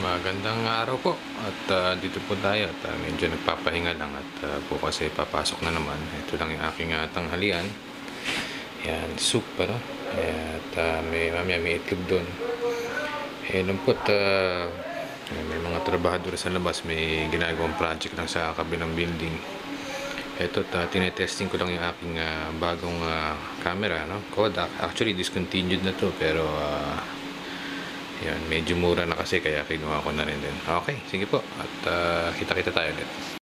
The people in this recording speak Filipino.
Magandang araw po at dito po tayo at medyo nagpapahinga lang at po kasi papasok na naman. Ito lang yung aking tanghalian. Yan, soup no? At may itlog doon. Lang po at may mga trabahador sa labas. May ginagawang project lang sa kabilang building. Ito, tinetesting ko lang yung aking bagong camera, no? Kodak. Actually, discontinued na to pero yan, medyo mura na kasi kaya kinuha ko na rin din. Okay, sige po. At kita-kita tayo ulit.